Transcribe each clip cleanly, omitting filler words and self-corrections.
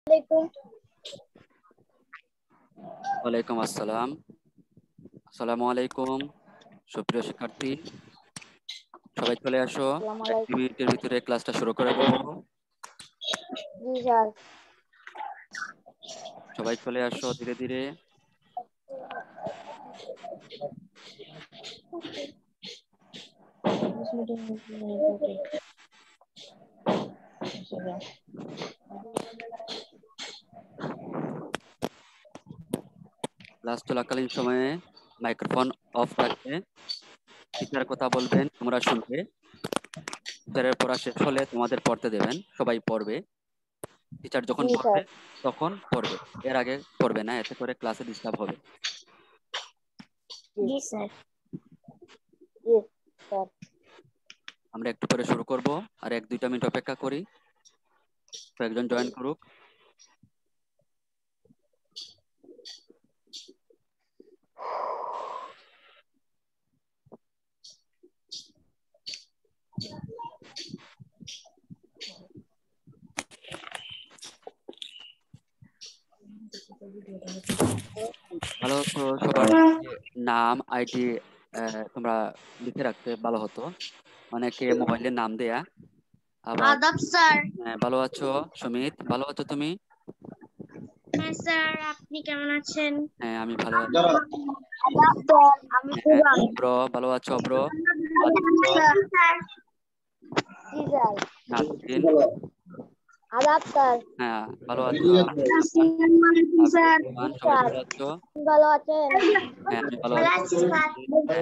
ওয়ালাইকুম আসসালাম। আসসালামু আলাইকুম। সুপ্রিয় শিক্ষার্থী, সবাই চলে আসো। আসসালামু 1 মিনিটের ভিতরে ক্লাসটা শুরু করে দেব। জি স্যার। সবাই চলে আসো ধীরে ধীরে। ক্লাস চলাকালীন সময়ে মাইক্রোফোন অফ থাকবে। টিচার কথা বলবেন, তোমরা শুনবে। টিচারের পড়া শেষ হলে তোমাদের পড়তে দেবেন, সবাই পড়বে। টিচার যখন জি পড়বে স্যার। তখন পড়বে, এর আগে পড়বে না, এতে করে ক্লাসে ডিস্টার্ব হবে। জি স্যার। জি স্যার। আমরা একটু পরে শুরু করব, আর 1-2 মিনিট অপেক্ষা করি, কয়েকজন জয়েন করুক। ভালো তো, সবার নাম আইডি তোমরা লিখে রাখতে ভালো হতো। অনেকে মোবাইলের নাম দেয়া। আবার আদাব স্যার। ভালো আছো সুমিত? ভালো আছো তুমি? হ্যাঁ স্যার, আপনি কেমন আছেন? হ্যাঁ, আমি ভালো আছি। আদাব স্যার, আমি হ্যাঁ, সুরান। অব্র ভালো আছো? অব্র, স্যার। জি স্যার। নাসরিন, আদাব স্যার। হ্যাঁ ভালো আছো? আসসালামু আলাইকুম স্যার। আফরোজ, জি সবাই স্যার। ভালো আছো? ভালো আছেন? হ্যাঁ, আমি ভালো ভালো আছি। আছি স্যার। হ্যাঁ,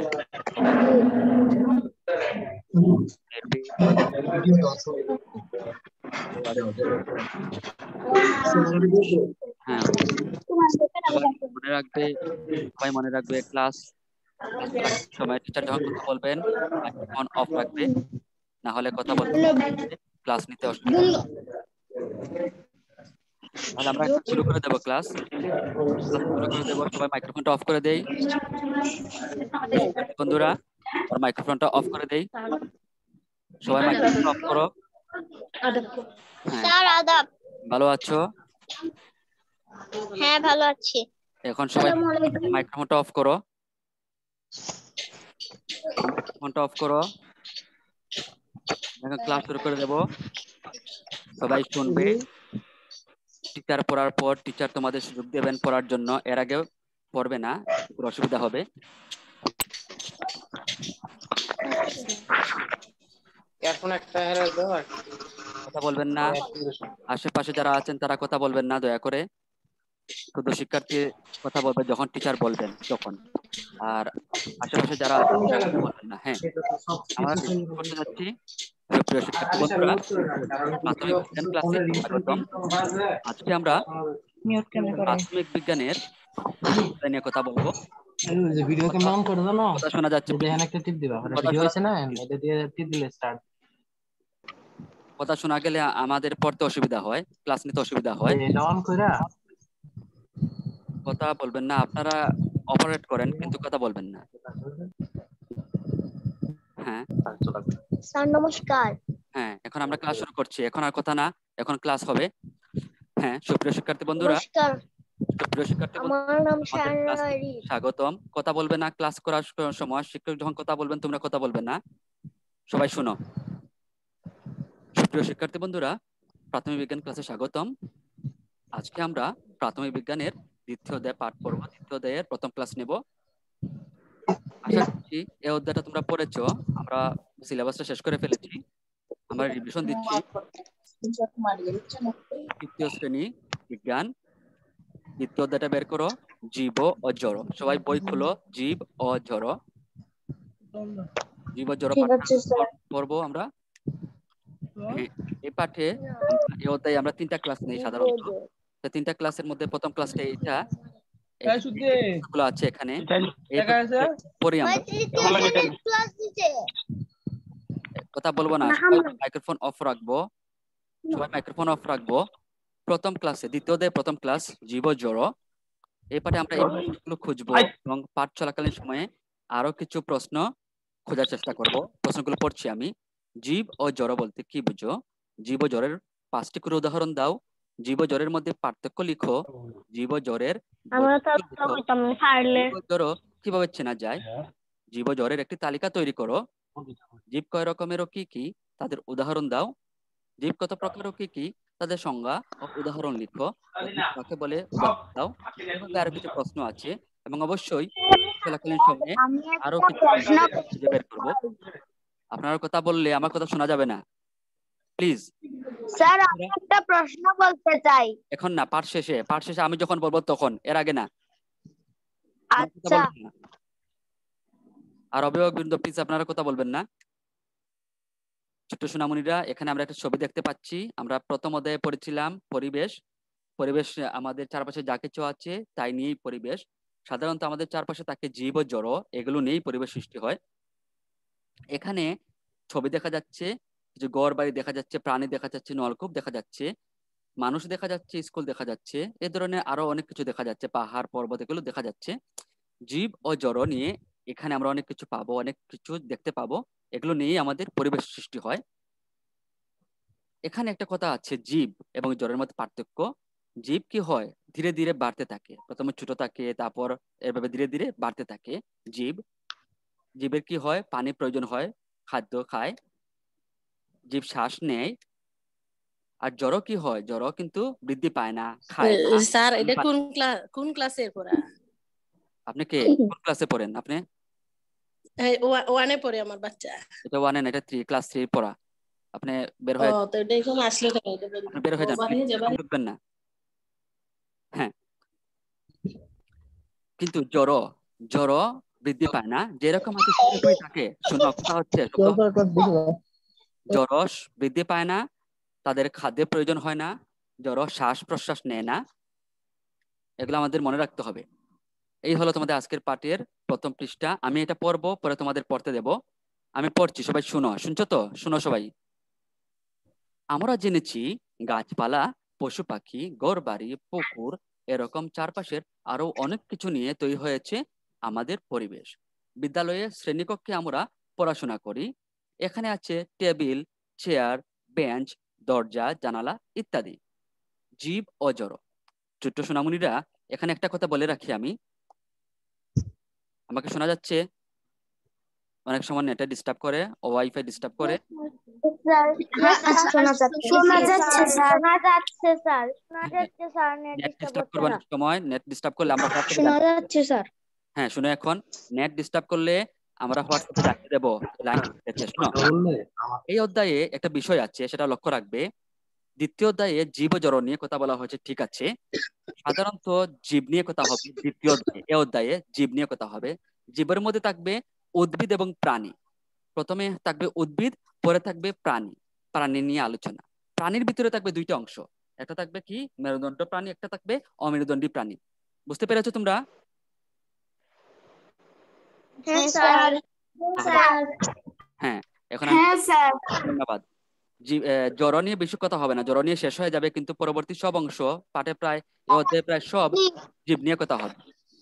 এরবি, হ্যাঁ সবাই মনে রাখবে, সবাই মনে রাখবে ক্লাস চলাকালীন সময় টিচার যখন কথা বলবেন মাইক্রোফোন অফ রাখবে, না হলে কথা বলবেন না, ক্লাস নিতে অসুবিধা হবে। তাহলে আমরা এখন শুরু করে দেবো ক্লাস। ক্লাস শুরু করে দেবো, সবাই মাইক্রোফোনটা অফ করে দেই। শিক্ষার্থী বন্ধুরা, আর মাইক্রোফোনটা অফ করে দেই। সবাই মাইক্রোফোনটা অফ করো। হ্যাঁ, স্যার আদাব। ভালো আছো? হ্যাঁ ভালো আছি। এখন সবাই মাইক্রোফোনটা অফ করো। মাইক্রোফোনটা অফ করো। এখন ক্লাস শুরু করে দেব। সবাই শুনবে। টিচার পড়ার পর টিচার তোমাদের সুযোগ দেবেন পড়ার জন্য, এর আগে পড়বে না, একটু অসুবিধা হবে। কথা বলবেন না, আশেপাশে যারা আছেন তারা কথা বলবেন না দয়া করে। শুধু শিক্ষার্থী কথা বলবে যখন টিচার বলবেন তখন। আর আশেপাশে যারা আছেন তারা কথা বলবেন না। হ্যাঁ, আমরা শুরু করতে যাচ্ছি। সুপ্রিয় শিক্ষার্থী বন্ধুরা, প্রাথমিক বিজ্ঞান ক্লাসে স্বাগতম। আজকে আমরা প্রাথমিক বিজ্ঞানের দ্বিতীয় নিয়ে কথা বলবো। ভিডিও কথা ক্যামেরা অন করে দাও না, কথা শোনা যাচ্ছে? দেখেন একটা টিপ দিবা, কথা ভিডিও শোনা আছে না, এটা দিয়ে টিপ দিলে স্টার্ট। কথা শোনা গেলে আমাদের পড়তে অসুবিধা হয়, ক্লাস নিতে অসুবিধা হয়। এটা অন কইরা কথা বলবেন না, আপনারা অপারেট করেন কিন্তু কথা বলবেন না। হ্যাঁ স্যার নমস্কার। হ্যাঁ, এখন আমরা ক্লাস শুরু করছি, এখন আর কথা না, এখন ক্লাস হবে। হ্যাঁ, সুপ্রিয় শিক্ষার্থী বন্ধুরা, নমস্কার, সুপ্রিয় শিক্ষার্থী বন্ধুরা, আমার নাম আমাদের ক্লাস শাহনারি। স্বাগতম। কথা বলবে না, ক্লাস করার সময় শিক্ষক যখন কথা বলবেন তোমরা কথা বলবে না। সবাই শুনো। সুপ্রিয় শিক্ষার্থী বন্ধুরা, প্রাথমিক বিজ্ঞান ক্লাসে স্বাগতম। আজকে আমরা প্রাথমিক বিজ্ঞানের দ্বিতীয় অধ্যায় পাঠ পড়ব। দ্বিতীয় অধ্যায়ের প্রথম ক্লাস নেব। আশা করছি এই অধ্যায়টা তোমরা পড়েছো, আমরা সিলেবাসটা শেষ করে ফেলেছি। আমরা রিভিশন দিচ্ছি। তৃতীয় শ্রেণী বিজ্ঞান, দ্বিতীয় অধ্যায়টা বের করো, জীব ও জড়। সবাই বই খুলো, জীব ও জড়। জীব ও জড় ঠিক পাঠটা আছে স্যার। পড়বো আমরা। হ্যাঁ, এই পাঠে এই অধ্যায়ে আমরা 3টা ক্লাস নেই সাধারণত। তো 3টা ক্লাসের মধ্যে প্রথম ক্লাসটা এইটা, গুলো আছে এখানে, এই পড়ি আমরা। ক্লাস দিতে। কথা বলবো না, সবাই মাইক্রোফোন অফ রাখবো। সবাই মাইক্রোফোন অফ রাখবো। প্রথম ক্লাসে, দ্বিতীয় অধ্যায় প্রথম ক্লাস, জীব ও জড়। এই পাঠে আমরা এই প্রশ্নগুলো খুঁজবো এবং পাঠ চলাকালীন সময়ে আরো কিছু প্রশ্ন খোঁজার চেষ্টা করব। প্রশ্নগুলো পড়ছি আমি। জীব ও জড় বলতে কি বুঝো? জীব ও জড়ের 5টি করে উদাহরণ দাও। জীব ও জ্বরের মধ্যে পার্থক্য লিখো। জীব ও জ্বরের আমরা তো বৈশিষ্ট্য লিখো। কইতাম না পারলে জীব ও জ্বর কিভাবে চেনা যায়? জীব ও জ্বরের একটি তালিকা তৈরি করো। জীব কয় রকমের ও কি কি, তাদের উদাহরণ দাও। জীব কত প্রকার ও কি কি, তাদের সংজ্ঞা ও উদাহরণ লিখো। জীব কাকে বলে উদাহরণ দাও। এভাবে আরো কিছু প্রশ্ন আছে এবং অবশ্যই চলাকালীন সময়ে আমি আরো একটা কিছু প্রশ্ন খুঁজে বের করবো। আপনার কথা বললে আমার কথা শোনা যাবে না, প্লিজ। স্যার আমি একটা প্রশ্ন বলতে চাই। এখন না, পাঠ শেষে আমি যখন বলবো তখন, এর আগে না। আমার কথা আচ্ছা বলবেন না। আর অভিভাবকবৃন্দ প্লিজ আপনারা কথা বলবেন না। ছোট্ট সোনামণিরা, এখানে আমরা একটা ছবি দেখতে পাচ্ছি। আমরা প্রথম অধ্যায়ে পড়েছিলাম পরিবেশ। পরিবেশ আমাদের চারপাশে যা কিছু আছে তাই নিয়েই পরিবেশ। সাধারণত আমাদের চারপাশে থাকে জীব ও জড়, এগুলো নিয়েই পরিবেশ সৃষ্টি হয়। এখানে ছবি দেখা যাচ্ছে, কিছু ঘর বাড়ি দেখা যাচ্ছে, প্রাণী দেখা যাচ্ছে, নলকূপ দেখা যাচ্ছে, মানুষ দেখা যাচ্ছে, স্কুল দেখা যাচ্ছে, এ ধরনের আরো অনেক কিছু দেখা যাচ্ছে, পাহাড় পর্বত এগুলো দেখা যাচ্ছে। জীব ও জড় নিয়ে এখানে আমরা অনেক কিছু পাবো, অনেক কিছু দেখতে পাবো। এগুলো নিয়েই আমাদের পরিবেশ সৃষ্টি হয়। এখানে একটা কথা আছে, জীব এবং জড়ের মধ্যে পার্থক্য। জীব কি হয়, ধীরে ধীরে বাড়তে থাকে, প্রথমে ছোট থাকে, তারপর এভাবে ধীরে ধীরে বাড়তে থাকে। জীব জীবের কি হয়, পানি প্রয়োজন হয়, খাদ্য খায়, জীব শ্বাস নেয়। আর জড় কি হয়, জড় কিন্তু বৃদ্ধি পায় না, খায় না, স্যার পানি এটা পায় না। কোন ক্লাসের পড়া? আপনি কে, কোন ক্লাসে পড়েন আপনি? ওয়ানে পড়ে আমার বাচ্চা। এটা 1 এটা 3, ক্লাস 3 পড়া। আপনি বের ও হয়ে তো এটা এখানে আসলে কেন? আপনি বের হয়ে যান, বাড়ি এরকম যাবার। ঢুকবেন না। হ্যাঁ, কিন্তু জড় জড় বৃদ্ধি পায় না, যেরকম আছে সেরকমই থাকে। শোনো, কথা হচ্ছে শব্দ। জড় বৃদ্ধি পায় না, তাদের খাদ্যের প্রয়োজন হয় না, জড় শ্বাস প্রশ্বাস নেয় না। এগুলো আমাদের মনে রাখতে হবে। এই হলো তোমাদের আজকের পাঠের প্রথম পৃষ্ঠা। আমি এটা পড়বো, পরে তোমাদের পড়তে দেব। আমি পড়ছি, সবাই শুনো। শুনছো তো? শুনো সবাই। আমরা জেনেছি গাছপালা, পশু পাখি, ঘরবাড়ি, পুকুর, এরকম চারপাশের আরো অনেক কিছু নিয়ে তৈরি হয়েছে আমাদের পরিবেশ। বিদ্যালয়ে শ্রেণীকক্ষে আমরা পড়াশোনা করি। এখানে আছে টেবিল, চেয়ার, বেঞ্চ, দরজা, জানালা ইত্যাদি। জীব ও জড়। ছোট্ট সোনামণিরা, এখানে একটা কথা বলে রাখি আমি। আমাকে শোনা যাচ্ছে? অনেক সময় নেটে ডিস্টার্ব করে, ওয়াইফাই ডিস্টার্ব করে। স্যার শোনা যাচ্ছে। শোনা যাচ্ছে স্যার শোনা যাচ্ছে স্যার শোনা যাচ্ছে sir net net disturb disturb হচ্ছে করবে না অনেক সময়, নেট ডিস্টার্ব করলে আমরা হোয়াটসঅ্যাপে শোনা জানিয়ে দেবো। যাচ্ছে স্যার হ্যাঁ, শুনো, এখন নেট ডিস্টার্ব করলে আমরা হোয়াটসঅ্যাপে জানিয়ে দেবো লাইন গেছে। শোনো, এই অধ্যায়ে একটা বিষয় আছে, সেটা লক্ষ্য রাখবে। দ্বিতীয় অধ্যায়ে জীব ও জড় নিয়ে কথা বলা হয়েছে, ঠিক আছে। সাধারণত জীব নিয়ে কথা হবে দ্বিতীয় অধ্যায়ে। এই অধ্যায়ে জীব নিয়ে কথা হবে। জীবের মধ্যে থাকবে উদ্ভিদ এবং প্রাণী। প্রথমে থাকবে উদ্ভিদ, পরে থাকবে প্রাণী। প্রাণী নিয়ে আলোচনা। প্রাণীর ভিতরে থাকবে দুইটা অংশ, একটা থাকবে কি মেরুদণ্ড প্রাণী, একটা থাকবে অমেরুদণ্ডী প্রাণী। বুঝতে পেরেছো তোমরা? হ্যাঁ স্যার হ্যাঁ, এখন আমি হ্যাঁ স্যার ধন্যবাদ। জড় নিয়ে বেশি কথা হবে না, জড় নিয়ে শেষ হয়ে যাবে, কিন্তু পরবর্তী সব অংশ পাঠে প্রায় এ অধ্যায়ে প্রায় সব জীব নিয়ে কথা হবে।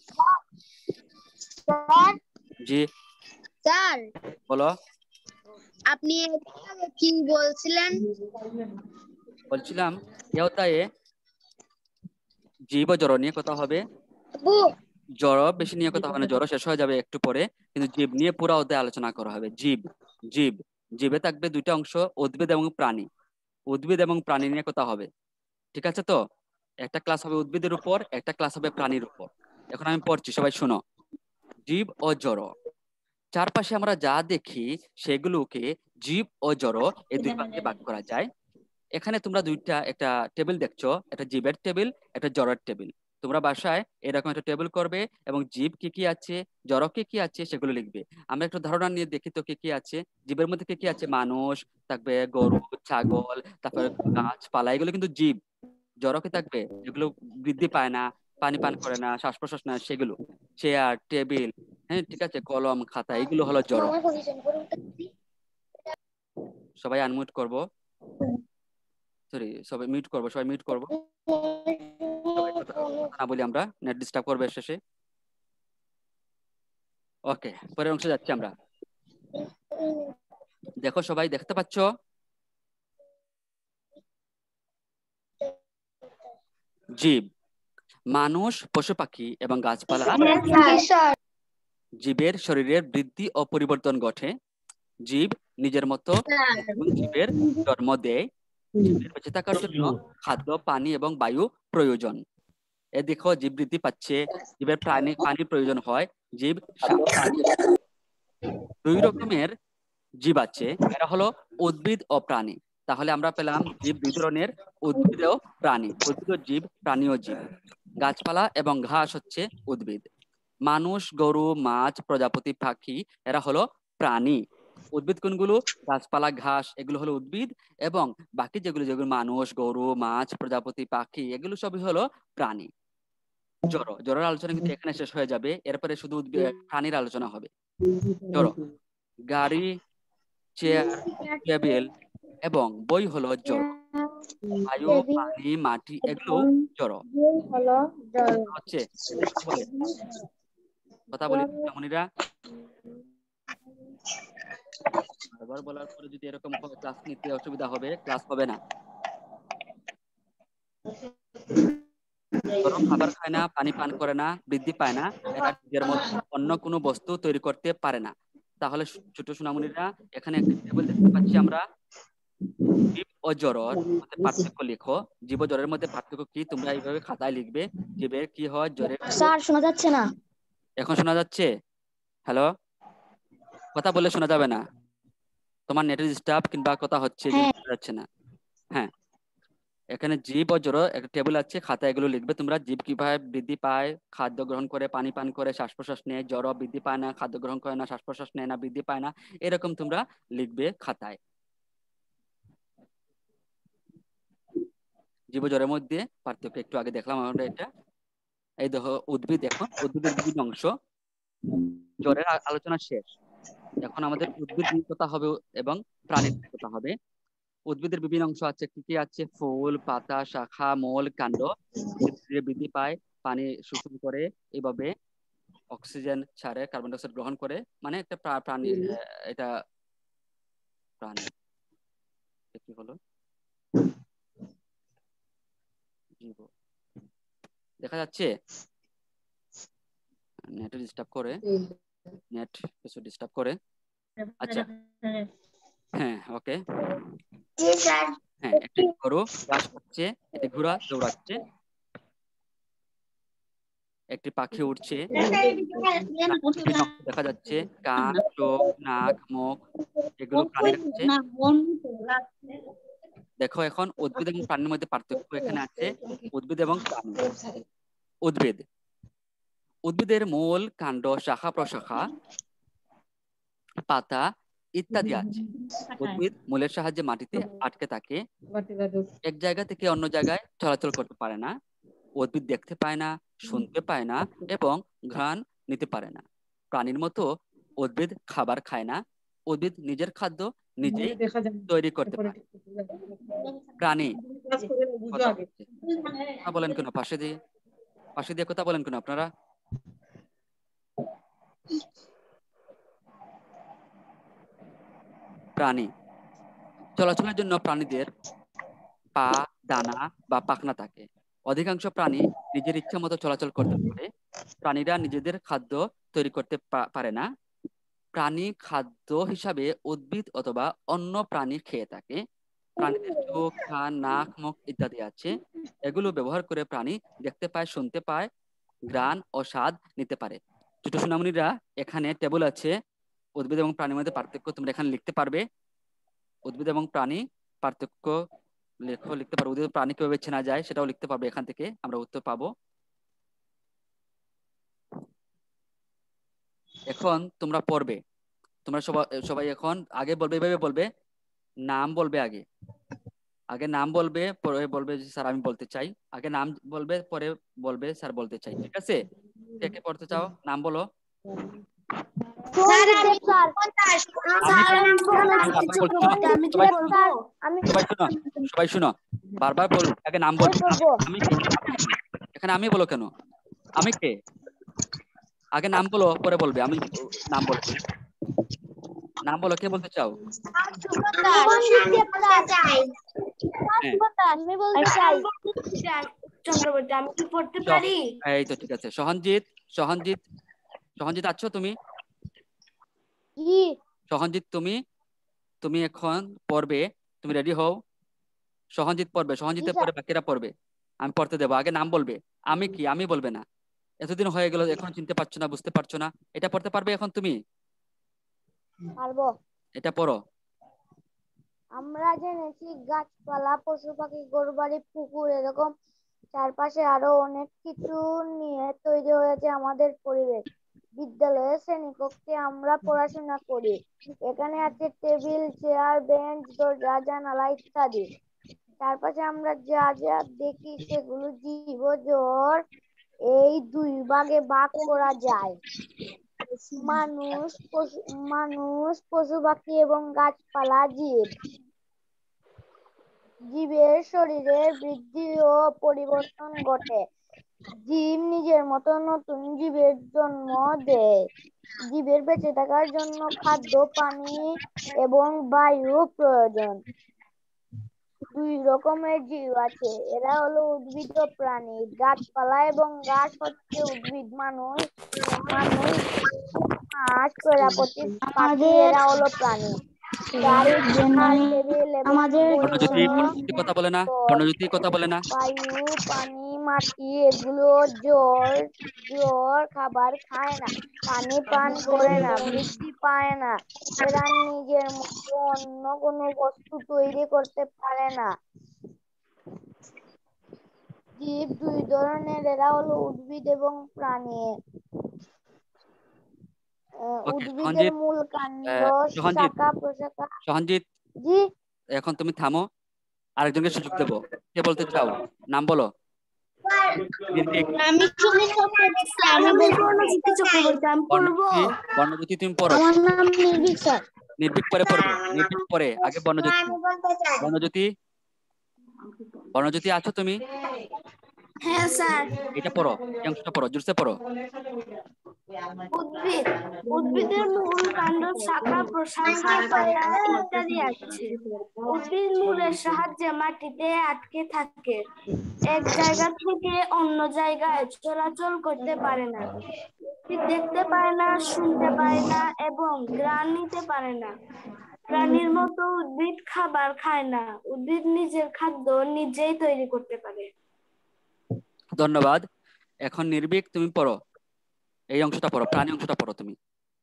জি, স্যার বলো। আপনি কি বলছিলেন? বলছিলাম এ অধ্যায়ে জীব ও জড় নিয়ে কথা হবে। জড় বেশি নিয়ে কথা হবে না, জড় শেষ হয়ে যাবে একটু পরে, কিন্তু জীব নিয়ে পুরো অধ্যায় আলোচনা করা হবে। জীব জীব জীবে থাকবে দুইটা অংশ, উদ্ভিদ এবং প্রাণী। উদ্ভিদ এবং প্রাণী নিয়ে কথা হবে, ঠিক আছে তো? একটা ক্লাস হবে উদ্ভিদের উপর, একটা ক্লাস হবে প্রাণীর উপর। এখন আমি পড়ছি, সবাই শুনো। জীব ও জড়। চারপাশে আমরা যা দেখি সেগুলোকে জীব ও জড় এই দুই ভাগে ভাগ করা যায়। এখানে তোমরা একটা টেবিল দেখছো, একটা জীবের টেবিল, একটা জড়ের টেবিল। তোমরা বাসায় এরকম একটা টেবিল করবে এবং জীব কি কি আছে, জড় কি কি আছে সেগুলো লিখবে। আমরা একটু ধারণা নিয়ে দেখি তো কি কি আছে। জীবের মধ্যে কি কি আছে, মানুষ থাকবে, গরু, ছাগল, তারপরে গাছপালা, এগুলো কিন্তু জীব। জড় কি থাকবে, যেগুলো বৃদ্ধি পায় না, পানি পান করে না, শ্বাস প্রশ্বাস না, সেগুলো। চেয়ার, টেবিল, হ্যাঁ ঠিক আছে, কলম, খাতা, এগুলো হলো জড়। সবাই আনমিউট করবো, সরি সবাই মিউট করবো, সবাই মিউট করবো। সবাই কথা না বলি, আমরা নেট ডিস্টার্ব করবে শেষে। ওকে, পরের অংশে যাচ্ছি আমরা। দেখো সবাই, দেখতে পাচ্ছ? জীব, মানুষ, পশু পাখি এবং গাছপালা জীবের শরীরের বৃদ্ধি ও পরিবর্তন ঘটে। জীব নিজের মতো নতুন জীবের জন্ম দেয়। জীবের বেঁচে থাকার জন্য খাদ্য, পানি এবং বায়ু প্রয়োজন। এ দেখো, জীব বৃদ্ধি পাচ্ছে, জীবের পানির প্রয়োজন হয়, জীব দুই রকমের জীব আছে, এরা হলো উদ্ভিদ ও প্রাণী। তাহলে আমরা পেলাম জীব দুই ধরনের, উদ্ভিদ ও প্রাণী। উদ্ভিদ ও জীব, প্রাণী ও জীব। গাছপালা এবং ঘাস হচ্ছে উদ্ভিদ। মানুষ, গরু, মাছ, প্রজাপতি, পাখি এরা হলো প্রাণী। উদ্ভিদ কোনগুলো? গাছপালা, ঘাস, এগুলো হলো উদ্ভিদ। এবং বাকি যেগুলো যেগুলো মানুষ, গরু, মাছ, প্রজাপতি, পাখি, এগুলো সবই হলো প্রাণী। জড়ের আলোচনা কিন্তু এখানে শেষ হয়ে যাবে, এরপরে শুধু প্রাণীর আলোচনা হবে। জড়, গাড়ি, চেয়ার, টেবিল এবং বই হলো জড়। বায়ু, পানি, মাটি এগুলো জড়। হচ্ছে কথা বলি মনিরা, বারবার বলার পরে যদি এরকম ক্লাস নিতে অসুবিধা হবে, ক্লাস হবে না। জড় খাবার খায় না, পানি পান করে না, বৃদ্ধি পায় না, এরা নিজের মতো অন্য কোনো বস্তু তৈরি করতে পারে না। তাহলে ছোট সোনামণিরা, এখানে একটা টেবিল দেখতে পাচ্ছি আমরা। জীব ও জড়ের মধ্যে পার্থক্য লিখো। জীব ও জড়ের মধ্যে পার্থক্য কি তোমরা এইভাবে খাতায় লিখবে। জীবের কি হয়, জড়ের। স্যার শোনা যাচ্ছে না। এখন শোনা যাচ্ছে? হ্যালো, কথা বললে শোনা যাবে না। তোমার নেটের ডিস্টার্ব কিংবা কথা হচ্ছে যে শোনা যাচ্ছে না। হ্যাঁ, এখানে জীব ও জড় একটা টেবিল আছে, খাতায় এগুলো লিখবে তোমরা। জীব কিভাবে বৃদ্ধি পায়? খাদ্য গ্রহণ করে, পানি পান করে, শ্বাস প্রশ্বাস নেয়। জড় বৃদ্ধি পায় না, খাদ্য গ্রহণ করে না, শ্বাস প্রশ্বাস নেয় না, বৃদ্ধি পায় না। এরকম তোমরা লিখবে খাতায়। জীব ও জড়ের মধ্যে পার্থক্য একটু আগে দেখলাম আমরা এটা। এই দেখো উদ্ভিদ, এখন উদ্ভিদের বিভিন্ন অংশ। জড়ের আলোচনা শেষ, এখন আমাদের উদ্ভিদ নিয়ে কথা হবে এবং প্রাণীর নিয়ে কথা হবে। উদ্ভিদের বিভিন্ন অংশ আছে, কি কি আছে? ফুল, পাতা, শাখা, মূল, কাণ্ড। বৃদ্ধি পায়, পানি শোষণ করে, এইভাবে অক্সিজেন ছাড়ে, কার্বন ডাই অক্সাইড গ্রহণ করে। মানে একটা প্রাণী, এটা প্রাণী কি হলো? জীব। দেখা যাচ্ছে? নেট ডিস্টার্ব করে, নেট কিছু ডিস্টার্ব করে। আচ্ছা, হ্যাঁ, ওকে। হ্যাঁ, একটি গরু ঘাস খাচ্ছে, একটি ঘোড়া দৌড়াচ্ছে, একটি পাখি উড়ছে। দেখা যাচ্ছে কান, চোখ, নাক, মুখ, এগুলো প্রাণীর আছে। দেখো, এখন উদ্ভিদ এবং প্রাণীর মধ্যে পার্থক্য এখানে আছে। উদ্ভিদ এবং প্রাণী। উদ্ভিদের মূল, কাণ্ড, শাখা প্রশাখা, পাতা ইত্যাদি আছে। উদ্ভিদ মূলের সাহায্যে মাটিতে আটকে থাকে, এক জায়গা থেকে অন্য জায়গায় চলাচল করতে পারে না। উদ্ভিদ দেখতে পায় না, শুনতে পায় না এবং ঘ্রাণ নিতে পারে না। প্রাণীর মতো উদ্ভিদ খাবার খায় না, উদ্ভিদ নিজের খাদ্য নিজেই তৈরি করতে পারে। প্রাণী কথা বলেন কেন? পাশে দিয়ে কথা বলেন কেন আপনারা? প্রাণী চলাচলের জন্য প্রাণীদের পা, ডানা বা পাখনা থাকে। অধিকাংশ প্রাণী নিজের ইচ্ছা মতো চলাচল করতে পারে। প্রাণীরা নিজেদের খাদ্য তৈরি করতে পারে না। প্রাণী খাদ্য হিসাবে উদ্ভিদ অথবা অন্য প্রাণী খেয়ে থাকে। প্রাণীদের চোখ, কান, নাক, মুখ ইত্যাদি আছে। এগুলো ব্যবহার করে প্রাণী দেখতে পায়, শুনতে পায়, ঘ্রাণ ও স্বাদ নিতে পারে। ছোট সোনামণিরা, এখানে টেবিল আছে, উদ্ভিদ এবং প্রাণীর মধ্যে পার্থক্য তোমরা এখানে লিখতে পারবে। উদ্ভিদ এবং প্রাণী পার্থক্য লিখতে পারবো। উদ্ভিদ প্রাণী কিভাবে চেনা যায় সেটাও লিখতে পারবে, এখান থেকে আমরা উত্তর পাবো। এখন তোমরা পড়বে, তোমরা সবাই এখন আগে বলবে, এভাবে বলবে, নাম বলবে, আগে নাম বলবে, পরে বলবে যে স্যার আমি বলতে চাই। আগে নাম বলবে, পরে বলবে স্যার বলতে চাই। ঠিক আছে? কে কে পড়তে চাও? নাম বলো। সবাই শুনো, বারবার বল, আগে নাম বলবো। আমি কে? এখানে আমি বলো কেন? আমি কে? আগে নাম বলো, পরে বলবে আমি নাম বলবো। নাম বলো, কে বলতে চাও? চক্রবর্তী, আমি কি পড়তে সহ- পারি? এই তো ঠিক আছে। সহনজিৎ সহনজিৎ সহনজিৎ আছো তুমি? জি সহনজিৎ তুমি তুমি এখন পড়বে, তুমি রেডি হও। সহনজিৎ পড়বে, জি সহনজিতের স্যার। পরে বাকিরা পড়বে। আমি পড়তে দেবো, আগে নাম বলবে। আমি কি, আমি বলবে না। এতদিন হয়ে গেল, এখন চিনতে পারছো না, বুঝতে পারছো না। এটা পড়তে পারবে এখন তুমি? পারবো। এটা পড়ো। আমরা জেনেছি গাছপালা, পশু পাখি, গরু বাড়ি, পুকুর এরকম চারপাশে আরো অনেক কিছু নিয়ে তৈরি হয়েছে আমাদের পরিবেশ। বিদ্যালয়ে শ্রেণীকক্ষে আমরা পড়াশোনা করি। এখানে আছে টেবিল, চেয়ার, বেঞ্চ, দরজা, জানালা ইত্যাদি। চারপাশে আমরা যা যা দেখি সেগুলো জীব ও জড় এই দুই ভাগে ভাগ করা যায়। মানুষ, পশু পাখি এবং গাছপালা জীব। জীবের শরীরের বৃদ্ধি ও পরিবর্তন ঘটে। জীব নিজের মতো নতুন জীবের জন্ম দেয়। জীবের বেঁচে থাকার জন্য খাদ্য, পানি এবং বায়ু প্রয়োজন। দুই রকমের জীব আছে, এরা হলো উদ্ভিদ ও প্রাণী। গাছপালা এবং ঘাস হচ্ছে উদ্ভিদ। মাছ, প্রজাপতি, পাখি এরা হলো প্রাণী। গাড়ি, চেয়ার, টেবিল এবং বই বর্ণজ্যোতি হলো বর্ণজ্যোতি কথা বলে না, জড়। বর্ণজ্যোতি কথা বলে না। বায়ু, পানি, মাটি এগুলো জড়। খাবার খায় না, পানি পান করে না, বৃদ্ধি পায় না। এরা নিজের মতো অন্য কোনো বস্তু তৈরি করতে পারে না। জীব দুই ধরনের, এরা হলো উদ্ভিদ এবং প্রাণী। ওকে উদ্ভিদের সহনজিৎ, মূল, কাণ্ড, সহনজিৎ শাখা প্রশাখা। সহনজিৎ জি এখন তুমি থামো, আরেকজনকে সুযোগ দেবো। কে বলতে চাও? নাম বলো। নির্ভীক। আমি শুনে চক্রবর্তী, আমি আমি বলতে বর্ণজ্যোতি চক্রবর্তী, আমি পড়বো। বর্ণজ্যোতি, বর্ণজ্যোতি তুমি পড়ো। আমার নাম নির্ভীক স্যার। নির্ভীক পরে পড়বে, নির্ভীক পরে আগে বর্ণজ্যোতি। আমি বলতে চাই। বর্ণজ্যোতি, বর্ণজ্যোতি আছো তুমি? হ্যাঁ স্যার। এটা পড়ো, এই অংশটা পড়ো, জোরসে পড়ো। উদ্ভিদ, উদ্ভিদের মূল, কাণ্ড, শাখা প্রশাখা, পাতা ইত্যাদি আছে। উদ্ভিদ মূলের সাহায্যে মাটিতে আটকে থাকে। এক জায়গা থেকে অন্য জায়গায় চলাচল করতে পারে না। উদ্ভিদ দেখতে পায় না, শুনতে পায় না এবং ঘ্রাণ নিতে পারে না। প্রাণীর মতো উদ্ভিদ খাবার খায় না। উদ্ভিদ নিজের খাদ্য নিজেই তৈরি করতে পারে। ধন্যবাদ। এখন নির্ভীক তুমি পড়ো, এই অংশটা পড়ো, প্রাণী অংশটা পড়ো তুমি।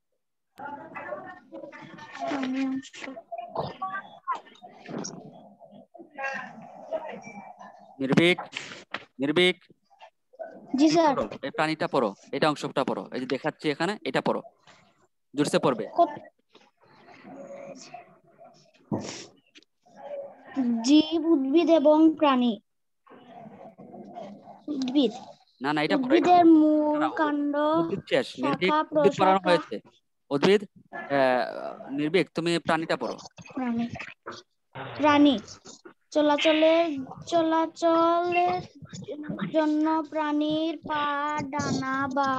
নির্ভীক, নির্ভীক জি তুমি স্যার। পড়ো, এই প্রাণীটা পড়ো, এটা অংশটা পড়ো, এই যে দেখাচ্ছি এখানে, এটা পড়ো, জোরসে পড়বে। জীব, উদ্ভিদ এবং প্রাণী। উদ্ভিদ, না না, এটা পড়ো, উদ্ভিদের মূল, দাঁড়াও, কাণ্ড, উদ্ভিদ শেষ, নির্ভীক শাখা উদ্ভিদ পড়ানো প্রশাখা। হয়েছে। উদ্ভিদ, নির্ভীক তুমি প্রাণীটা পড়ো। প্রাণী, প্রাণী চলাচলের জন্য প্রাণীর পা, ডানা বা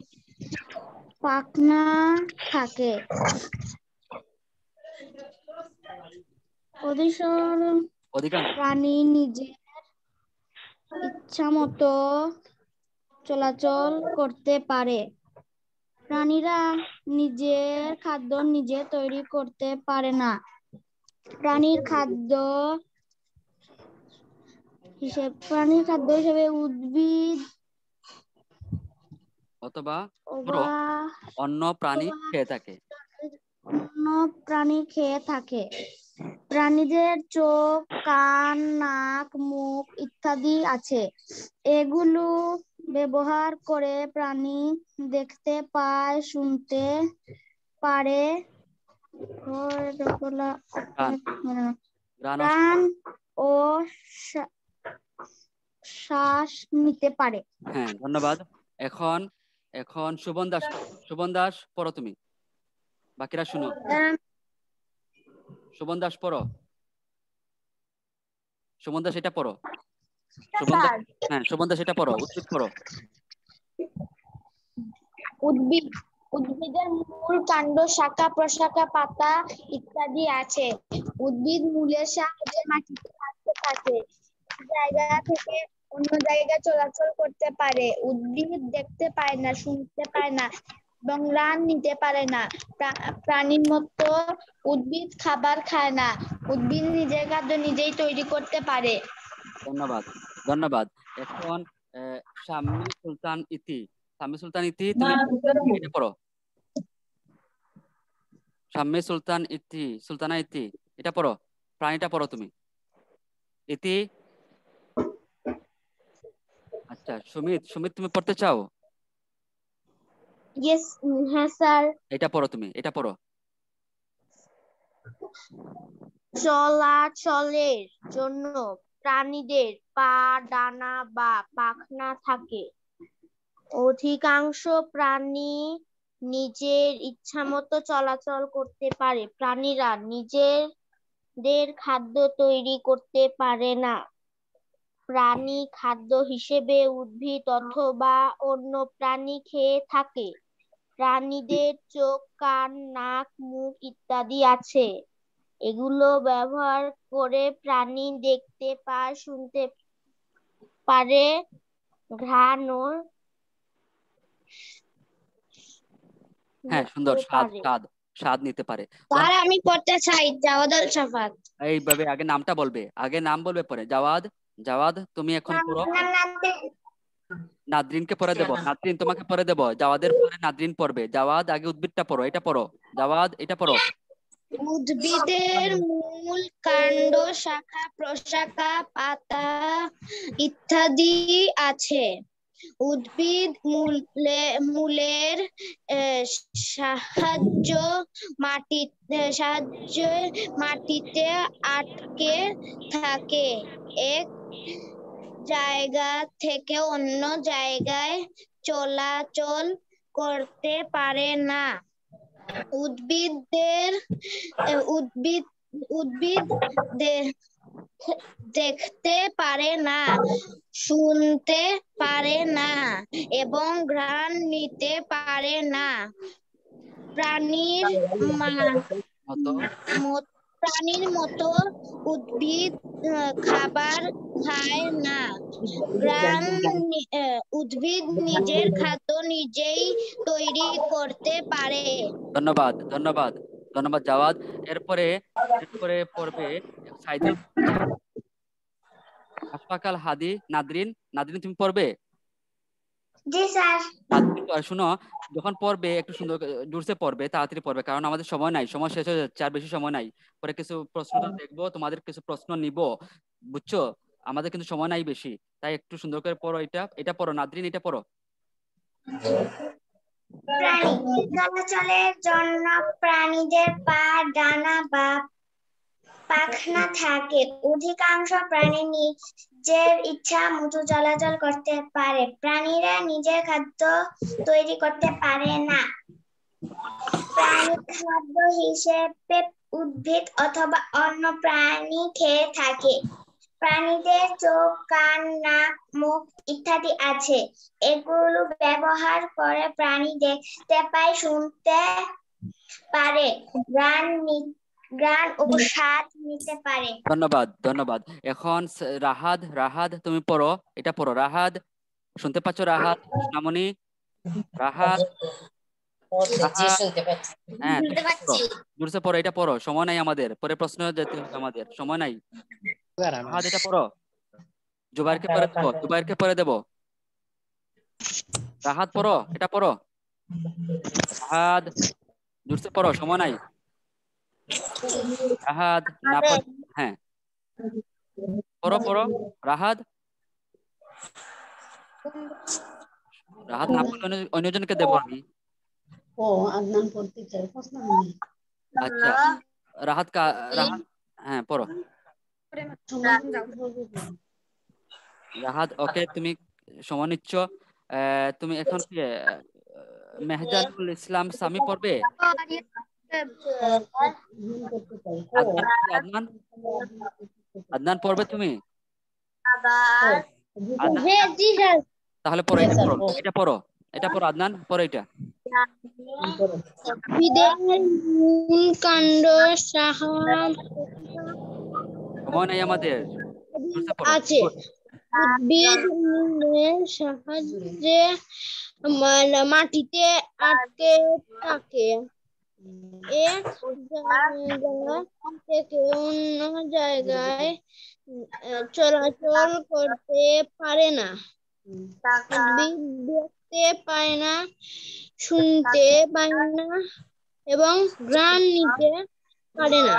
পাখনা থাকে। অধিকাংশ প্রাণী নিজের ইচ্ছামতো চলাচল করতে পারে। প্রাণীরা নিজের খাদ্য নিজে তৈরি করতে পারে না। প্রাণীর খাদ্য হিসেবে উদ্ভিদ অথবা বা অন্য প্রাণী খেয়ে থাকে। অন্য প্রাণী খেয়ে থাকে। প্রাণীদের চোখ, কান, নাক, মুখ ইত্যাদি আছে। এগুলো ব্যবহার করে প্রাণী দেখতে পায়, শুনতে পারে, প্রাণ ও শ্বাস নিতে পারে। হ্যাঁ, ধন্যবাদ। এখন এখন সুবন দাস পড়ো। সুবন দাস পড়ো তুমি, বাকিরা শুনো। সুবন দাস পড়ো, সুবন দাস এটা পড়ো। সুবন দাস, হ্যাঁ সুবন দাস এটা পড়ো, উদ্ভিদ পড়ো। উদ্ভিদের মূল, কাণ্ড, শাখা প্রশাখা, পাতা ইত্যাদি আছে। উদ্ভিদ মূলের সাহায্যে মাটিতে আটকে থাকে। জায়গা থেকে অন্য জায়গায় চলাচল করতে পারে। উদ্ভিদ দেখতে পায় না, শুনতে পায় না এবং ঘ্রাণ নিতে পারে না। প্রাণীর মতো উদ্ভিদ খাবার খায় না। উদ্ভিদ নিজের খাদ্য নিজেই তৈরি করতে পারে। ধন্যবাদ ধন্যবাদ। এখন শাম্মী সুলতান ইতি, শাম্মী সুলতান ইতি তুমি এটা পড়ো। শাম্মী সুলতান ইতি, সুলতানা ইতি এটা পড়ো, প্রাণীটা পড়ো তুমি। ইতি। আচ্ছা সুমিত, সুমিত তুমি পড়তে চাও? হ্যাঁ স্যার। এটা পড়ো তুমি, এটা পড়ো। চলাচলের জন্য প্রাণীদের পা, ডানা বা পাখনা থাকে। অধিকাংশ প্রাণী নিজের ইচ্ছামতো চলাচল করতে পারে। প্রাণীরা নিজেদের খাদ্য তৈরি করতে পারে না। প্রাণী খাদ্য হিসেবে উদ্ভিদ অথবা অন্য প্রাণী খেয়ে থাকে। প্রাণীদের চোখ, কান, নাক, মুখ ইত্যাদি আছে। এগুলো ব্যবহার করে প্রাণী দেখতে পায়, শুনতে পারে, ঘ্রাণ ও হ্যাঁ সুন্দর, নিতে স্বাদ পারে। স্বাদ স্বাদ নিতে পারে। স্যার আমি পড়তে চাই জাওয়াদ আল শাফাত। এইভাবে আগে নামটা বলবে, আগে নাম বলবে পরে। জাওয়াদ, জাওয়াদ তুমি এখন পড়ো। নাদরিনকে পরে দেবো, নাদরিন তোমাকে পরে দেবো। জাওয়াদের পরে নাদরিন পড়বে। জাওয়াদ আগে উদ্ভিদটা পড়ো, এটা পড়ো। জাওয়াদ এটা পড়ো। উদ্ভিদের মূল, কাণ্ড, শাখা প্রশাখা, পাতা ইত্যাদি আছে। উদ্ভিদ মূলের সাহায্যে মাটিতে আটকে থাকে। এক জায়গা থেকে অন্য জায়গায় চলাচল করতে পারে না। উদ্ভিদ দেখতে পারে না, শুনতে পারে না এবং ঘ্রাণ নিতে পারে না। প্রাণীর মতো উদ্ভিদ খাবার খায় না। উদ্ভিদ নিজের খাদ্য নিজেই তৈরি করতে পারে। ধন্যবাদ ধন্যবাদ ধন্যবাদ জাওয়াদ। এরপরে এরপরে পড়বে সাইদুল আশফাকাল হাদি নাদরিন। নাদরিন তুমি পড়বে? জি স্যার। শুনো, যখন পড়বে একটু সুন্দর জোরসে পড়বে, তাড়াতাড়ি পড়বে, কারণ আমাদের সময় নাই, সময় শেষ হয়ে যাচ্ছে, আর বেশি সময় নাই। পরে কিছু প্রশ্ন দেখবো, তোমাদের কিছু প্রশ্ন নিব, বুঝছো? আমাদের কিন্তু সময় নাই বেশি, তাই একটু সুন্দর করে পড়ো। এটা এটা পড়ো নাদরিন, এটা পড়ো। প্রাণী চলাচলের জন্য প্রাণীদের পা, ডানা বা পাখনা থাকে। অধিকাংশ প্রাণী নিজের ইচ্ছা মতো চলাচল করতে পারে। প্রাণীরা নিজের খাদ্য তৈরি করতে পারে না। প্রাণী খাদ্য হিসেবে উদ্ভিদ অথবা অন্য প্রাণী খেয়ে থাকে। প্রাণীদের চোখ, কান, নাক, মুখ ইত্যাদি আছে। এগুলো ব্যবহার করে প্রাণী দেখতে পায়, শুনতে পারে, ঘ্রাণ ও স্বাদ নিতে পারে। ধন্যবাদ ধন্যবাদ। এখন রাহাদ, রাহাদ তুমি পড়ো, এটা পড়ো। রাহাদ শুনতে পাচ্ছ? রাহাদ সোনামণি, রাহাদ, হ্যাঁ জোরসে পড়ো, এটা পড়ো, সময় নাই আমাদের, পরে প্রশ্ন যেতে হবে আমাদের, সময় নাই। রাহাদ এটা পড়ো। জুবাইরকে পরে দেবো, জুবাইরকে পরে দেবো। রাহাত পড়ো, এটা পড়ো। রাহাত জোরসে পড়ো, সময় নাই। রাহাত না পড়, হ্যাঁ পড়ো পড়ো। রাহাত, রাহাত না পড়লে অন্যজনকে দেবো আমি। আচ্ছা রাহাত রাহাত হ্যাঁ পড়ো। রাহাত ওকে, তুমি সময় নিচ্ছ। তুমি এখন কি মেহজানুল ইসলাম সামি পড়বে? আদনান, আদনান, আদনান পড়বে তুমি? আদনান, তাহলে পড়ো, এটা পড়ো, এটা পড়ো, এটা পড়ো আদনান, পড়ো এটা। মূল, কাণ্ড, শাখা সময় নাই আমাদের, আছে। উদ্ভিদ নিজের সাহায্যে মাটিতে আটকে থাকে। এক জায়গা থেকে অন্য জায়গায় চলাচল করতে পারে না। উদ্ভিদ দেখতে পায় না, শুনতে পায় না এবং ঘ্রাণ নিতে পারে না।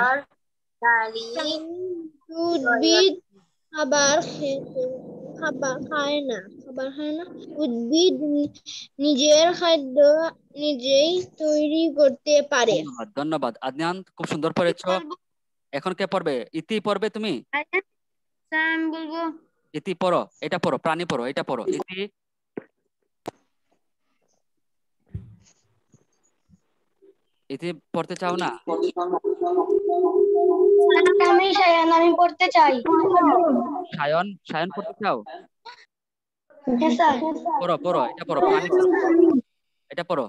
উদ্ভিদ খাবার খায় না। উদ্ভিদ নিজের খাদ্য নিজেই তৈরি করতে পারে। ধন্যবাদ ধন্যবাদ আদনান, খুব সুন্দর পড়েছো। এখন কে পড়বে? ইতি পড়বে তুমি? আমি বলবো। ইতি পড়ো, এটা পড়ো, প্রাণী পড়ো, এটা পড়ো। ইতি ইতি পড়তে চাও না? আমি পড়তে চাই। সায়ন, সায়ন পড়তে চাও? হ্যাঁ স্যার। পড়ো পড়ো, এটা পড়ো, প্রাণী পড়ো, এটা পড়ো।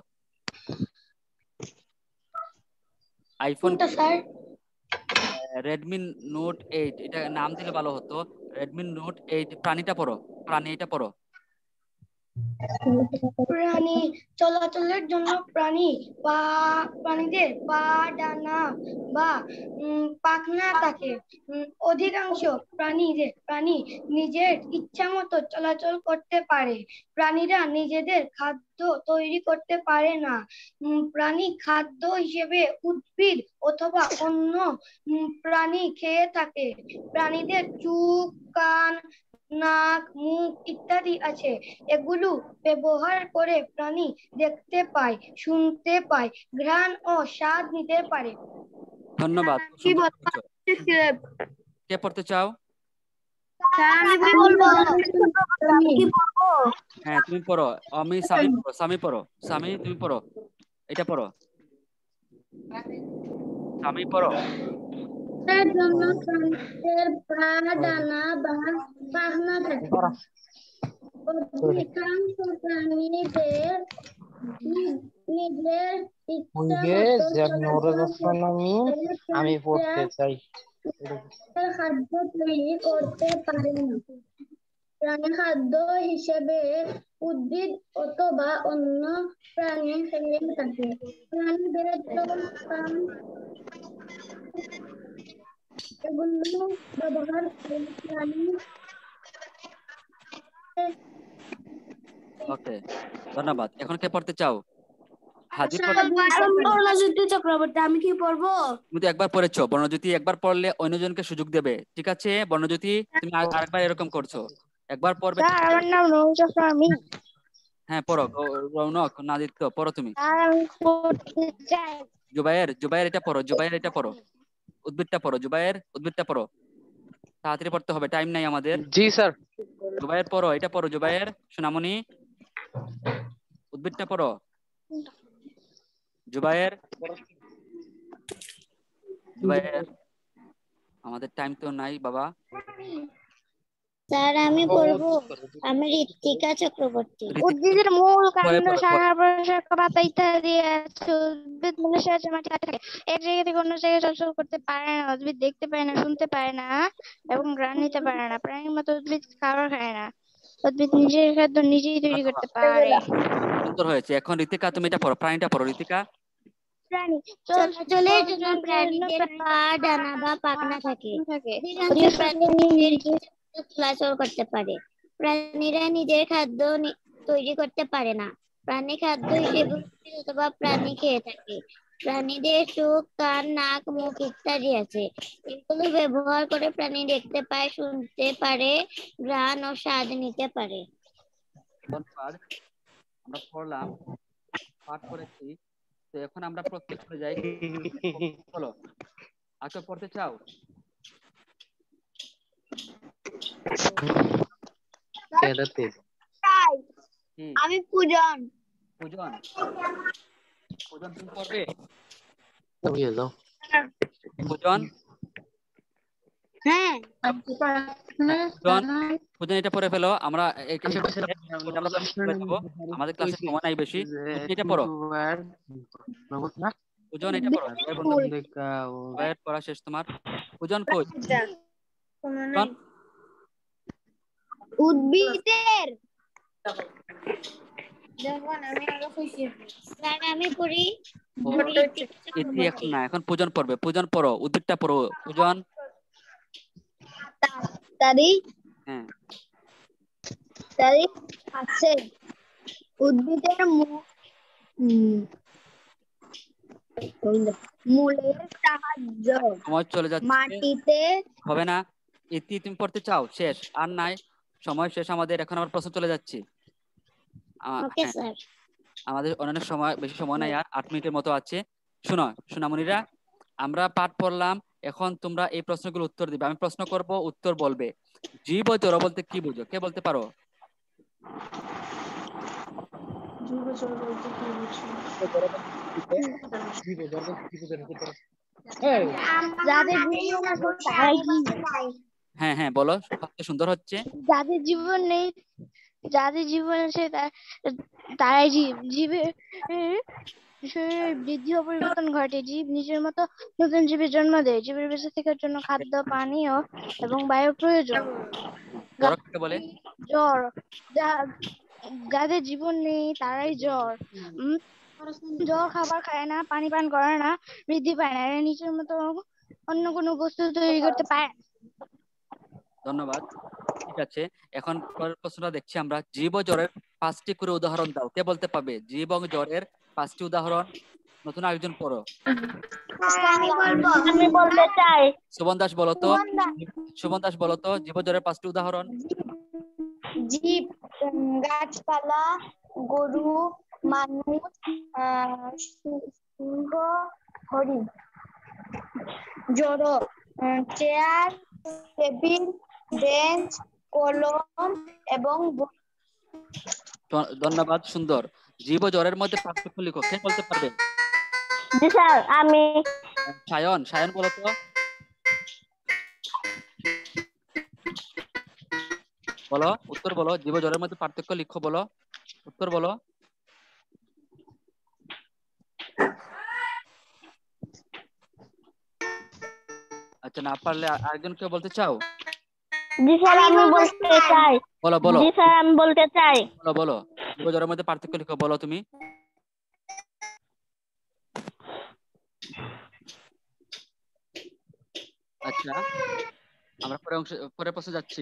আইফোন স্যার রেডমি নোট 8, এটা নাম দিলে ভালো হতো। রেডমি নোট 8 প্রাণীটা পড়ো, প্রাণী এটা পড়ো। প্রাণী চলাচলের জন্য প্রাণীদের পা, ডানা বা পাখনা থাকে। অধিকাংশ প্রাণী নিজের ইচ্ছা মতো চলাচল করতে পারে। প্রাণীরা নিজেদের খাদ্য তৈরি করতে পারে না। প্রাণী খাদ্য হিসেবে উদ্ভিদ অথবা অন্য প্রাণী খেয়ে থাকে। প্রাণীদের চোখ, কান, নাক, মুখ ইত্যাদি আছে। এগুলো ব্যবহার করে প্রাণী দেখতে পায়, শুনতে পায়, ঘ্রাণ ও স্বাদ নিতে পারে। ধন্যবাদ। কে পড়তে চাও? আমি বলবো। হ্যাঁ তুমি পড়ো। আমি সামি পড়ো, সামি পড়ো, সামি তুমি পড়ো, এটা পড়ো, সামি পড়ো। জন্য প্রাণীদের পা, ডানা বা পাখনা থাকে। অধিকাংশ প্রাণীদের নিজের ইচ্ছা আমি পড়তে চাই। খাদ্য তৈরি করতে পারে না। প্রাণী খাদ্য হিসেবে উদ্ভিদ অথবা অন্য প্রাণী খেয়ে থাকে। প্রাণীদের চোখ, কান এগুলো ব্যবহার করে প্রাণী। ওকে ধন্যবাদ। এখন কে পড়তে চাও? হাজির বর্ণজ্যোতি চক্রবর্তী। আমি কি পড়বো? তুমি তো একবার পড়েছো। বর্ণজ্যোতি একবার পড়লে অন্যজনকে সুযোগ দেবে, ঠিক আছে? বর্ণজ্যোতি তুমি আরেকবার এরকম করছো, একবার পড়বে। আমার নাম রৌনক আমি। হ্যাঁ পড়ো, রৌনক, নাদিত্য পড়ো তুমি। আমি পড়তে চাই। জুবায়ের, জুবায়ের এটা পড়ো, জুবায়ের এটা পড়ো, উদ্ভিদটা পড়ো, জুবায়ের উদ্ভিদটা পড়ো, তাড়াতাড়ি পড়তে হবে, টাইম নাই আমাদের। জি স্যার। জুবায়ের পড়ো, এটা পড়ো, জুবায়ের সোনামণি উদ্ভিদটা পড়ো, জুবায়ের, জুবায়ের। আমাদের টাইম তো নাই বাবা। স্যার আমি পড়বো। আমি ঋত্বিকা চক্রবর্তী। উদ্ভিদের মূল, কাণ্ড, পড়ো, শাখা, প্রশাখা, পাতা ইত্যাদি আছে। উদ্ভিদ মূলের সাহায্যে মাটি থাকে। এক জায়গা থেকে অন্য জায়গায় চলাচল করতে পারে না। উদ্ভিদ দেখতে পায় না, শুনতে পায় না এবং ঘ্রাণ নিতে পারে না। প্রাণীর মতো উদ্ভিদ খাবার খায় না। উদ্ভিদ নিজের খাদ্য নিজেই তৈরি করতে পারে। সুন্দর হয়েছে। এখন ঋতিকা তুমি এটা পড়ো, প্রাণীটা পড়ো, ঋতিকা। প্রাণী চলাচলের জন্য প্রাণীদের পা, ডানা বা পাখনা থাকে। অধিকাংশ প্রাণী নিজের ইচ্ছা মতো চলাচল করতে পারে। প্রাণীরা নিজের খাদ্য তৈরি করতে পারে না। প্রাণী খাদ্য হিসেবে উদ্ভিদ অথবা প্রাণী খেয়ে থাকে। প্রাণীদের চোখ, কান, নাক, মুখ ইত্যাদি আছে। এগুলো ব্যবহার করে প্রাণী দেখতে পায়, শুনতে পারে, ঘ্রাণ ও স্বাদ নিতে পারে। ধন্যবাদ। আমরা পড়লাম, পাঠ করেছি। তো এখন আমরা প্রশ্নে চলে যাই। বলো, আচ্ছা পড়তে চাও? আমি পূজন। পূজন, পূজন তুমি পড়বে? পূজন, হ্যাঁ পূজন, পূজন এটা পড়ে ফেলো। আমরা আমাদের ক্লাসে সময় নাই বেশি। এটা পড়ো, পূজন এটা পড়ো। পড়া শেষ তোমার? পূজন কই? পূজন, উদ্ভিদের আমি পড়ি ইতি এখন না, এখন পূজন পড়বে। পূজন পড়ো, উদ্ভিদটা পড়ো। পূজন। তারি হ্যাঁ, তারি আছে উদ্ভিদের মূলের সাহায্য সময় চলে যাচ্ছে, মাটিতে হবে না। ইতি তুমি পড়তে চাও? শেষ, আর নাই, সময় শেষ আমাদের। এখন আমার প্রশ্ন চলে যাচ্ছি। ওকে হ্যাঁ, স্যার আমাদের অনেক সময়, বেশি সময় নাই, আর 8 মিনিটের মতো আছে। শোনো সোনামণিরা, আমরা পাঠ পড়লাম, এখন তোমরা এই প্রশ্নগুলো উত্তর দিবে। আমি প্রশ্ন করব, উত্তর বলবে। জীব ও জড় বলতে কি বুঝো? কে বলতে পারো? যাদের জীবন আছে তারাই জীব হ্যাঁ হ্যাঁ, বলো, সবচেয়ে সুন্দর হচ্ছে। যাদের জীবন নেই যাদের জীবন আছে তারাই জীব জীবের শরীরের বৃদ্ধি ও পরিবর্তন ঘটে। জীব নিজের মতো নতুন জীবের জন্ম দেয়। জীবের বেঁচে থাকার জন্য খাদ্য, পানীয় এবং বায়ুর প্রয়োজন। জড় কাকে বলে? জ্বর যাদের জীবন নেই তারাই জ্বর। জ্বর খাবার খায় না, পানি পান করে না, বৃদ্ধি পায় না, এরা নিজের মতো অন্য কোনো বস্তু তৈরি করতে পারে। ধন্যবাদ। ঠিক আছে, এখন পরের প্রশ্নটা দেখছি আমরা। জীব ও জড়ের 5টি করে উদাহরণ দাও। কে বলতে পারবে? জীব ও জড়ের 5টি উদাহরণ। নতুন আরেকজন পড়ো। আমি বলতে চাই সুবন দাস বলো তো। সুবন দাস বলো তো, জীব ও জড়ের 5টি উদাহরণ। জীব গাছপালা, গরু, মানুষ, সিংহ, হরিণ। জড় চেয়ার, টেবিল, বেঞ্চ, কলম এবং বই। ধন্যবাদ, সুন্দর। জীব ও জড়ের মধ্যে পার্থক্য লিখো। কে বলতে পারবে? জি স্যার আমি সায়ন, সায়ন বলো তো। বলো, উত্তর বলো। জীব ও জড়ের মধ্যে পার্থক্য লিখো, বলো, উত্তর বলো। আচ্ছা, না পারলে আরেকজন কেউ বলতে চাও? জি স্যার আমি বলতে চাই বলো বলো। জি স্যার আমি বলতে চাই বলো বলো, জীব ও জড়ের মধ্যে পার্থক্য লিখো, বলো তুমি। আচ্ছা, আমরা পরের প্রশ্নে যাচ্ছি।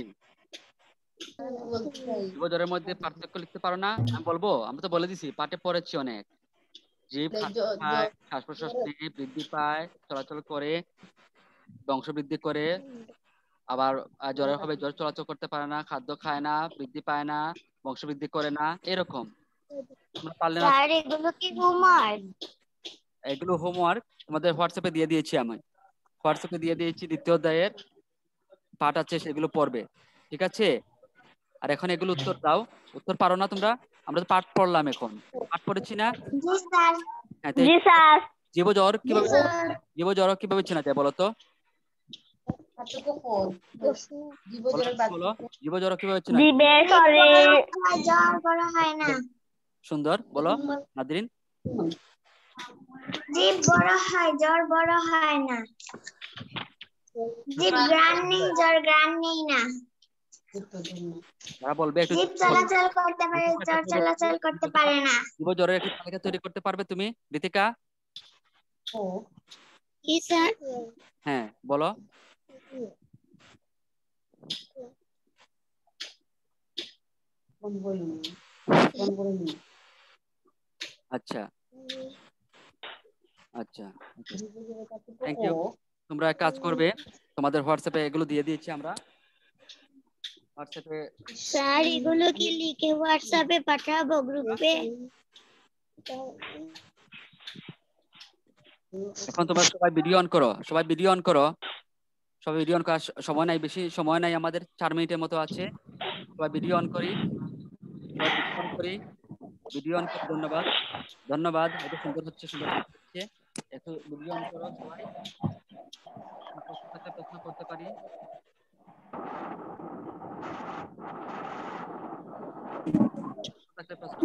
জীব ও জড়ের মধ্যে পার্থক্য লিখতে পারো না? আমি বলবো, আমরা তো বলে দিছি, পাঠে পড়েছি অনেক। জীব খাদ্য খায়, শ্বাস প্রশ্বাস নেয়, বৃদ্ধি পায়, চলাচল করে, বংশ বৃদ্ধি করে। আবার জ্বরের হবে, জ্বর চলাচল করতে পারে না, খাদ্য খায় না, বৃদ্ধি পায় না, বংশ বৃদ্ধি করে না, এরকম। তোমরা পারলে না? স্যার এগুলো কি হোমওয়ার্ক? এগুলো হোমওয়ার্ক তোমাদের হোয়াটসঅ্যাপে দিয়ে দিয়েছি। আমি হোয়াটসঅ্যাপে দিয়ে দিয়েছি, দ্বিতীয় অধ্যায়ের পাঠ আছে, সেগুলো পড়বে। ঠিক আছে, আর এখন এগুলো উত্তর দাও। উত্তর পারো না তোমরা? আমরা তো পাঠ পড়লাম, এখন পাঠ পড়েছি না? জি স্যার হ্যাঁ, তো জি স্যার জীব জ্বর কিভাবে, জীব জ্বর কিভাবে চেনা যায় বলো তো? বলো, জীব জ্বর কিভাবে চেনা যায়? জীবের শরীর জ্বর বড় হয় না। সুন্দর, বলো নাদিরিন। জীব বড় হয়, জ্বর বড় হয় না। জীব গ্রান নেই, জ্বর গ্রান নেই না। যারা বলবে একটু জীব চলাচল করতে পারে, জ্বর চলাচল করতে পারে না। জীব জ্বরের একটি তালিকা তৈরি করতে পারবে তুমি, রিতিকা? কি স্যার? হ্যাঁ, বলো। আচ্ছা আচ্ছা, থ্যাংক ইউ। তোমরা এক কাজ করবে, তোমাদের হোয়াটসঅ্যাপে এগুলো দিয়ে দিয়েছি আমরা। হোয়াটসঅ্যাপে স্যার এগুলো কি লিখে হোয়াটসঅ্যাপে পাঠাবো গ্রুপে? এখন তোমরা সবাই ভিডিও অন করো, সবাই ভিডিও অন করো, সবাই ভিডিও অন করার সময় নাই, বেশি সময় নাই আমাদের, 4 মিনিটের মতো আছে। সবাই ভিডিও অন করি, সবাই ভিডিও অন করি, ভিডিও অন করি। ধন্যবাদ, ধন্যবাদ। এটা সুন্দর হচ্ছে, সুন্দর হচ্ছে। একটু ভিডিও অন করো সবাই, প্রশ্ন থাকলে প্রশ্ন করতে পারি। প্রশ্ন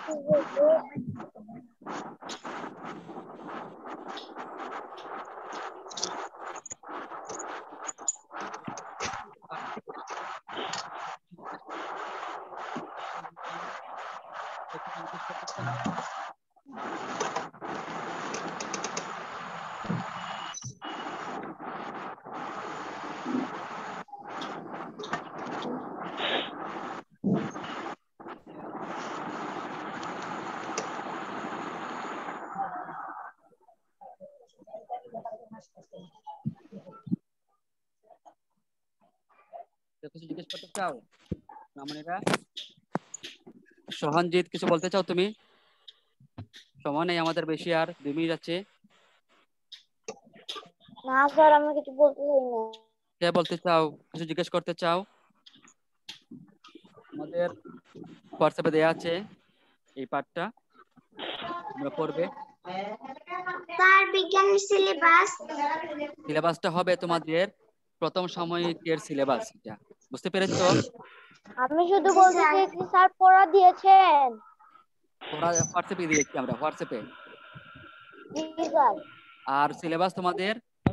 কিছু জিজ্ঞেস করতে চাও মামনিরা? সোহানজিৎ, কিছু বলতে চাও তুমি? সময় নেই আমাদের বেশি, আর 2 মিনিট আছে। না স্যার, আমি কিছু বলতে চাই না। কে বলতে চাও, কিছু জিজ্ঞেস করতে চাও? আমাদের হোয়াটসঅ্যাপে দেয়া আছে এই পাঠটা, তোমরা পড়বে। স্যার বিজ্ঞানের সিলেবাস সিলেবাসটা হবে তোমাদের প্রথম সাময়িকের সিলেবাস, এটা বুঝতে পেরেছো? আমি শুধু বলতে চাইছি স্যার পড়া দিয়েছেন। তোমরা হোয়াটসঅ্যাপে দিয়েছি আমরা, হোয়াটসঅ্যাপে। জি স্যার। আর সিলেবাস তোমাদের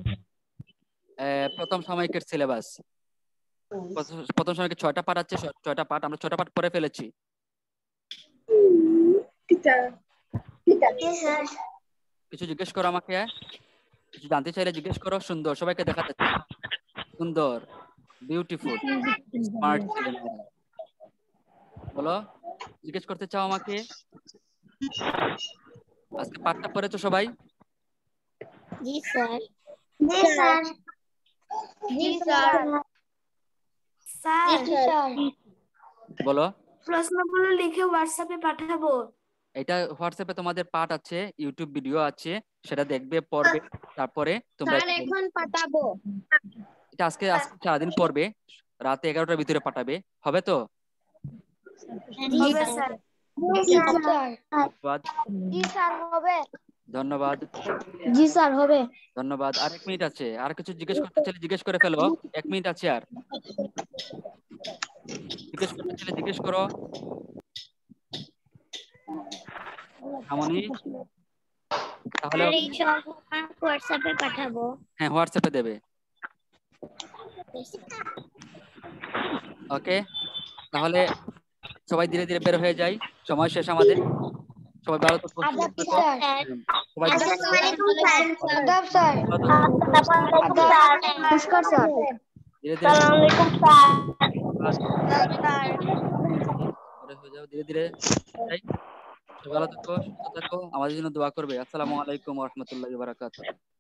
প্রথম সাময়িকের সিলেবাস। প্রথম সাময়িকের 6টা পাঠ আছে, 6টা পাঠ, আমরা 6টা পাঠ পড়ে ফেলেছি। কিছু জিজ্ঞেস করো আমাকে, কিছু জানতে চাইলে জিজ্ঞেস করো। সুন্দর, সবাইকে দেখা যাচ্ছে, সুন্দর, বিউটিফুল, স্মার্ট ছেলেমেয়েরা। বলো, জিজ্ঞেস করতে চাও আমাকে? আজকে পাঠটা পড়েছো সবাই? জি স্যার। জি স্যার। জি স্যার। স্যার বলো। প্রশ্নগুলো লিখে হোয়াটসঅ্যাপে পাঠাবো। এটা হোয়াটসঅ্যাপে তোমাদের পাঠ আছে, ইউটিউব ভিডিও আছে, সেটা দেখবে, পড়বে, তারপরে তোমরা স্যার এখন পাঠাবো। এটা আজকে সারাদিন পড়বে, রাতে 11টার ভিতরে পাঠাবে, হবে তো? হবে স্যার। ধন্যবাদ। জি স্যার হবে। ধন্যবাদ। জি স্যার হবে। ধন্যবাদ। আর 1 মিনিট আছে, আর কিছু জিজ্ঞেস করতে চাইলে জিজ্ঞেস করে ফেলো, 1 মিনিট আছে, আর জিজ্ঞেস করতে চাইলে জিজ্ঞেস করো। মামনি, তাহলে হোয়াটসঅ্যাপে পাঠাবো। হ্যাঁ, হোয়াটসঅ্যাপে দেবে। ওকে, তাহলে সবাই ধীরে ধীরে বের হয়ে যাই, সময় শেষ আমাদের। সবাই ভালো থাকো, সুস্থ থাকো। সবাই ধীরে নমস্কার স্যার। ধীরে হয়ে যাও, ধীরে ধীরে যাই। সবাই ভালো থাকো, সুস্থ থাকো, আমাদের জন্য দোয়া করবে। আসসালামু আলাইকুম ওয়া রাহমাতুল্লাহি ওয়া বারাকাতুহু।